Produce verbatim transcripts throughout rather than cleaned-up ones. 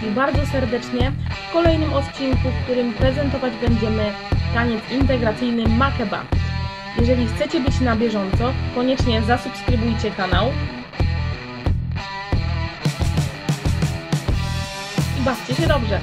Państwu bardzo serdecznie w kolejnym odcinku, w którym prezentować będziemy taniec integracyjny Makeba. Jeżeli chcecie być na bieżąco, koniecznie zasubskrybujcie kanał i bawcie się dobrze.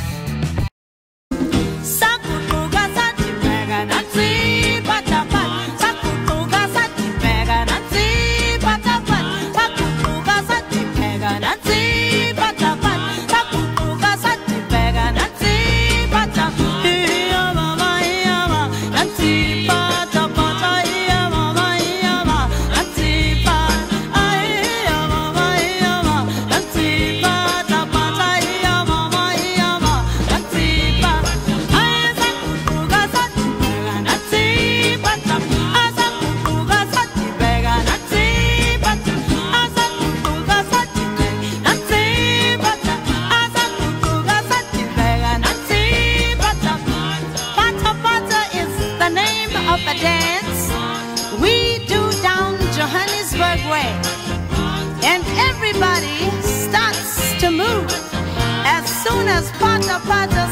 And everybody starts to move as soon as Pata Pata